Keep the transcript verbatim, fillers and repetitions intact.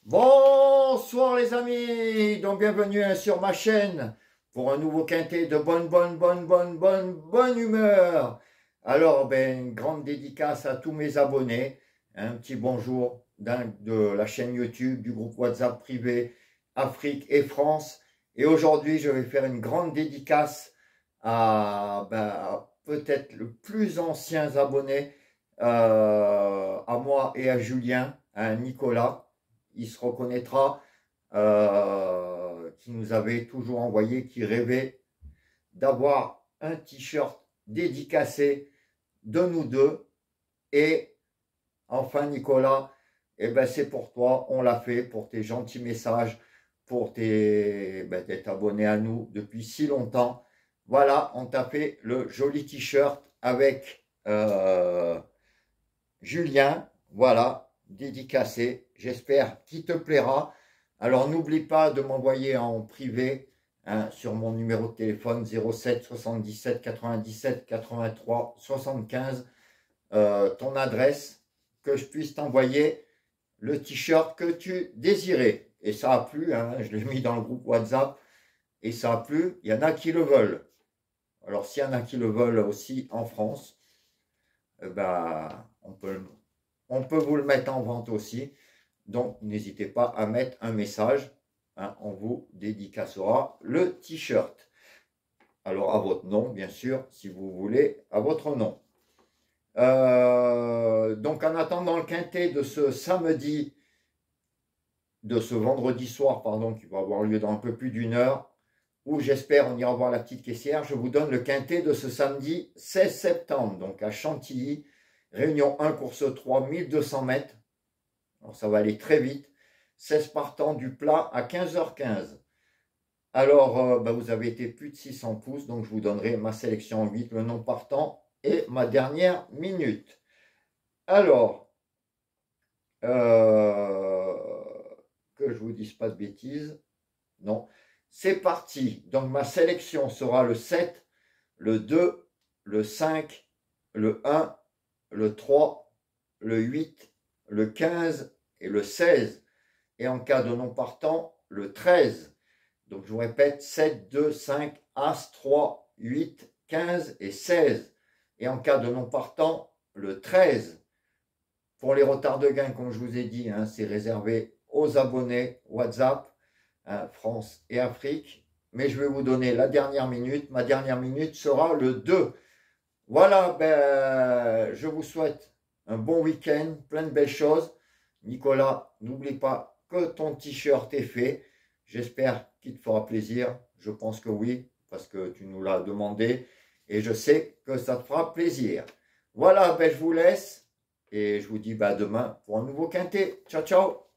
Bonsoir les amis, donc bienvenue hein, sur ma chaîne pour un nouveau quintet de bonne, bonne, bonne, bonne, bonne, bonne humeur. Alors, ben, une grande dédicace à tous mes abonnés, un petit bonjour d'un- de la chaîne YouTube, du groupe WhatsApp privé Afrique et France. Et aujourd'hui, je vais faire une grande dédicace à, ben, à peut-être le plus ancien abonné, euh, à moi et à Julien, à Nicolas. Il se reconnaîtra, euh, qui nous avait toujours envoyé, qui rêvait d'avoir un t-shirt dédicacé de nous deux. Et enfin, Nicolas, eh ben, c'est pour toi, on l'a fait, pour tes gentils messages, pour tes, ben, d'être abonné à nous depuis si longtemps. Voilà, on t'a fait le joli t-shirt avec euh, Julien, voilà, dédicacé. J'espère qu'il te plaira. Alors n'oublie pas de m'envoyer en privé hein, sur mon numéro de téléphone zéro sept soixante-dix-sept quatre-vingt-dix-sept quatre-vingt-trois soixante-quinze euh, ton adresse, que je puisse t'envoyer le t-shirt que tu désirais. Et ça a plu, hein, je l'ai mis dans le groupe WhatsApp et ça a plu. Il y en a qui le veulent. Alors s'il y en a qui le veulent aussi en France, eh ben, on peut, on peut vous le mettre en vente aussi. Donc n'hésitez pas à mettre un message. Hein, on vous dédicacera le t-shirt. Alors à votre nom, bien sûr, si vous voulez, à votre nom. Euh, donc en attendant le quintet de ce samedi, de ce vendredi soir, pardon, qui va avoir lieu dans un peu plus d'une heure, où j'espère on ira voir la petite caissière, je vous donne le quintet de ce samedi seize septembre, donc à Chantilly, réunion un, course trois, mille deux cents mètres. Alors ça va aller très vite. seize partants du plat à quinze heures quinze. Alors, euh, bah, vous avez été plus de six cents pouces, donc je vous donnerai ma sélection en huit, le nom partant et ma dernière minute. Alors, euh, que je vous dise pas de bêtises, non, c'est parti. Donc ma sélection sera le sept, le deux, le cinq, le un, le trois, le huit, le quinze et le seize. Et en cas de non partant, le treize. Donc je vous répète, sept, deux, cinq, As, trois, huit, quinze et seize. Et en cas de non partant, le treize. Pour les retards de gain, comme je vous ai dit, hein, c'est réservé aux abonnés WhatsApp, hein, France et Afrique. Mais je vais vous donner la dernière minute. Ma dernière minute sera le deux. Voilà, ben, je vous souhaite un bon week-end, plein de belles choses. Nicolas, n'oublie pas que ton t-shirt est fait. J'espère qu'il te fera plaisir. Je pense que oui, parce que tu nous l'as demandé. Et je sais que ça te fera plaisir. Voilà, ben, je vous laisse. Et je vous dis ben, à demain pour un nouveau quintet. Ciao, ciao.